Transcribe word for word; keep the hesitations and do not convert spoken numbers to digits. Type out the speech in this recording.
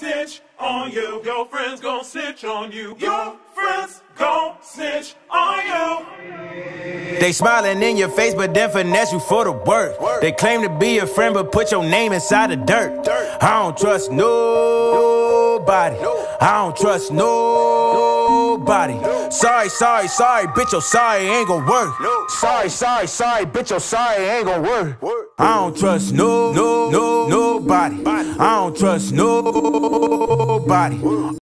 snitch on you. Your friends gon' snitch on you. Your friends gon' snitch on you. They smiling in your face, but then finesse you for the work. They claim to be your friend, but put your name inside the dirt. I don't trust nobody. I don't trust nobody. Sorry, sorry, sorry, bitch, your sorry ain't gon' work. Sorry, sorry, sorry, bitch, your sorry ain't gon' work. I don't trust no, no, no, nobody. I don't trust nobody.